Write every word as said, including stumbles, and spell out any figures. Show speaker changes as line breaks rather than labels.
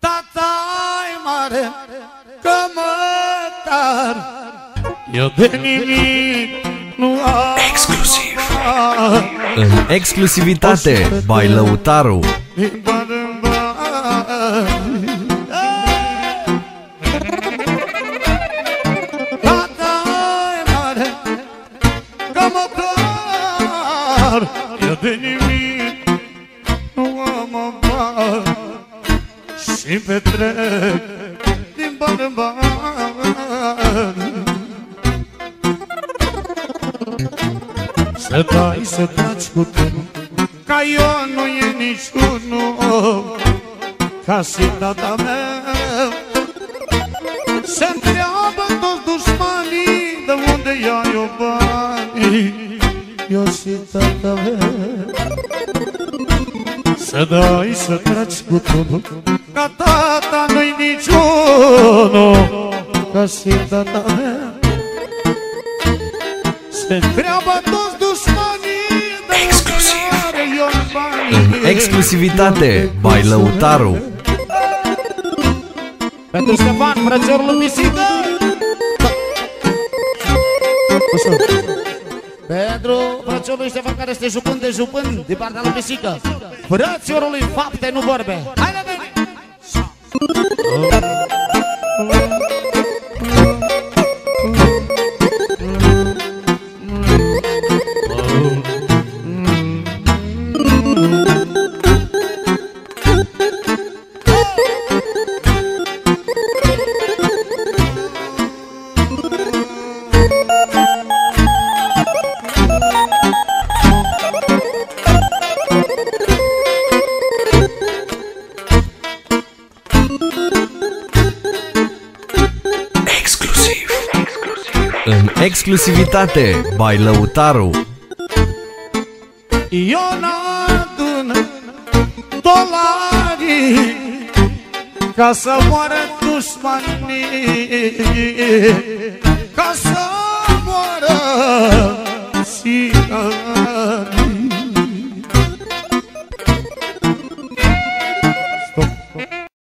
tata-i mare, că măcar eu de nimic nu am.
Exclusiv. În exclusivitate, by Lăutaru.
Tata-i mare, că măcar eu de nimic nu am bani și petrec din bani în bani. Să dai, să taci cu tunul, ca eu nu e niciunul ca și tata meu. Se-ntreabă toți dușmanii de unde iau eu banii, eu și tata meu. Să dai, să taci cu tunul, ca tata nu-i niciunul ca și tata meu. Se-ntreabă toți dușmanii de
Exclusiv.
unde eu banii.
În exclusivitate, by Lăutaru.
Pentru Ștefan, frățiorul lui Pisică. Pentru frățiorul lui Ștefan, care este jupân de jupân din partea lui Pisică. Frățiorul lui fapte, nu vorbe. Hai la mine!
În exclusivitate, by Lăutaru.
Eu n-adun dolarii ca să moară dușmanii, ca să moară